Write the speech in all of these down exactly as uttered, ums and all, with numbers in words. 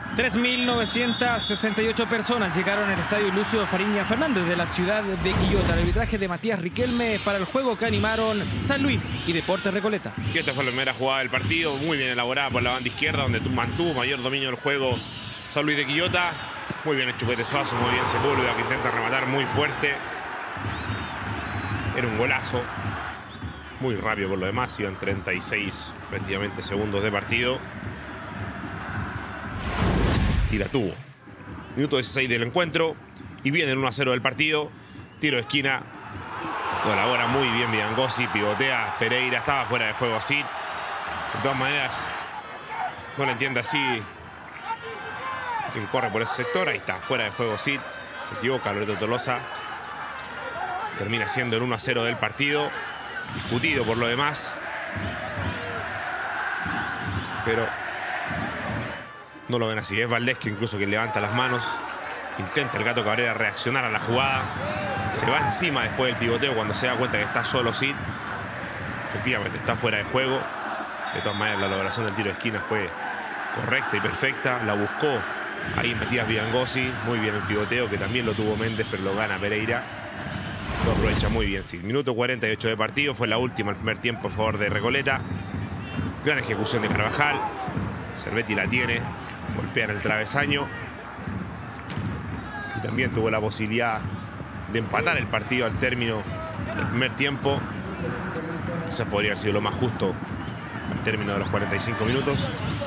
tres mil novecientas sesenta y ocho personas llegaron al estadio Lucio Fariña Fernández de la ciudad de Quillota. El arbitraje de Matías Riquelme para el juego que animaron San Luis y Deportes Recoleta. Y esta fue la primera jugada del partido, muy bien elaborada por la banda izquierda, donde mantuvo mayor dominio del juego San Luis de Quillota. Muy bien el Chupete Suazo, muy bien Sepúlveda, que intenta rematar muy fuerte. Era un golazo. Muy rápido por lo demás, iban treinta y seis prácticamente segundos de partido. Y la tuvo. Minuto dieciséis del encuentro. Y viene el uno a cero del partido. Tiro de esquina. Lo elabora muy bien Biangosi. Pivotea Pereira. Estaba fuera de juego Sid. De todas maneras, no le entiende así quien corre por ese sector. Ahí está, fuera de juego Sid. Se equivoca Loreto Tolosa. Termina siendo el uno a cero del partido. Discutido por lo demás. Pero no lo ven así. Es Valdés que incluso que levanta las manos. Intenta el Gato Cabrera reaccionar a la jugada. Se va encima después del pivoteo cuando se da cuenta que está solo Sid. Efectivamente está fuera de juego. De todas maneras, la elaboración del tiro de esquina fue correcta y perfecta. La buscó ahí Matías Biangosi. Muy bien el pivoteo, que también lo tuvo Méndez, pero lo gana Pereira. Lo aprovecha muy bien Sid. Minuto cuarenta y ocho de partido. Fue la última el primer tiempo a favor de Recoleta. Gran ejecución de Carvajal. Cervetti la tiene. Golpea en el travesaño. Y también tuvo la posibilidad de empatar el partido al término del primer tiempo. Esa podría haber sido lo más justo al término de los cuarenta y cinco minutos.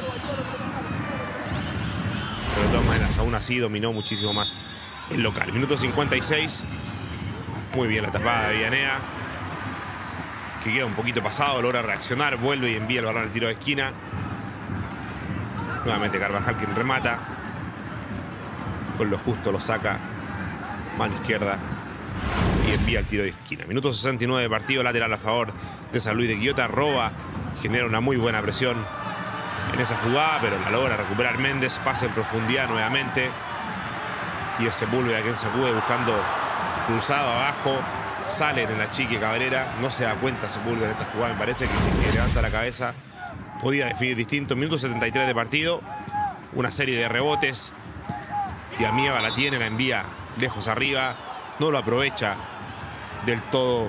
Pero de todas maneras, aún así dominó muchísimo más el local. Minuto cincuenta y seis. Muy bien la tapada de Villanea, que queda un poquito pasado, logra reaccionar, vuelve y envía el balón al tiro de esquina. Nuevamente Carvajal quien remata. Con lo justo lo saca. Mano izquierda. Y envía el tiro de esquina. Minuto sesenta y nueve de partido, lateral a favor de San Luis de Quillota. Roba, genera una muy buena presión en esa jugada, pero la logra recuperar Méndez. Pasa en profundidad nuevamente. Y ese Sepúlveda quien sacude buscando cruzado abajo. Sale en la chique Cabrera. No se da cuenta Sepúlveda en esta jugada. Me parece que si que levanta la cabeza podía definir distinto. Minuto setenta y tres de partido. Una serie de rebotes. Y Amieva la tiene, la envía lejos arriba. No lo aprovecha del todo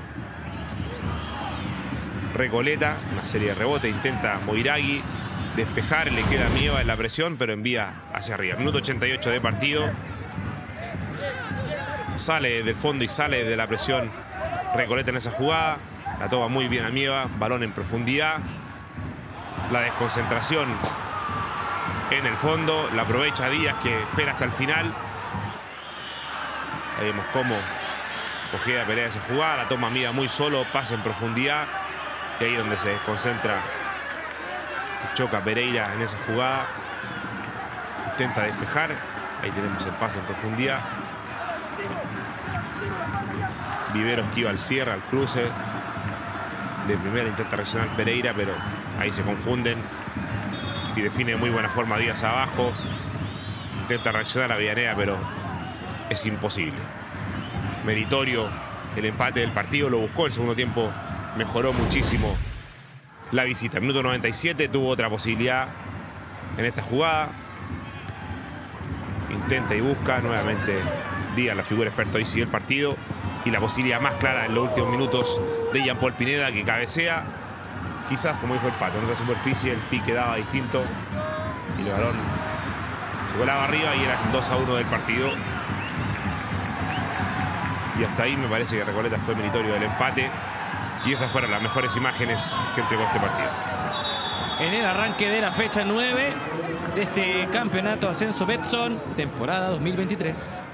Recoleta. Una serie de rebotes. Intenta Moiragui despejar. Le queda Amieva en la presión, pero envía hacia arriba. Minuto ochenta y ocho de partido. Sale del fondo y sale de la presión Recoleta en esa jugada. La toma muy bien Amieva. Balón en profundidad. La desconcentración en el fondo. La aprovecha Díaz, que espera hasta el final. Ahí vemos cómo cogea Pereira esa jugada. La toma Amieva muy solo. Pasa en profundidad. Y ahí donde se desconcentra. Choca Pereira en esa jugada. Intenta despejar. Ahí tenemos el pase en profundidad. Viveros que iba al cierre, al cruce. De primera intenta reaccionar Pereira, pero ahí se confunden. Y define de muy buena forma Díaz abajo. Intenta reaccionar a Villanea, pero es imposible. Meritorio el empate del partido. Lo buscó el segundo tiempo. Mejoró muchísimo la visita. Minuto noventa y siete. Tuvo otra posibilidad en esta jugada. Intenta y busca. Nuevamente Díaz, la figura experta, hoy sigue el partido. Y la posibilidad más clara en los últimos minutos de Jean Paul Pineda, que cabecea. Quizás, como dijo el Pato, en otra superficie el pique daba distinto. Y el balón se volaba arriba y era el dos a uno del partido. Y hasta ahí me parece que Recoleta fue meritorio del empate. Y esas fueron las mejores imágenes que entregó este partido. En el arranque de la fecha nueve de este campeonato Ascenso Betson, temporada dos mil veintitrés.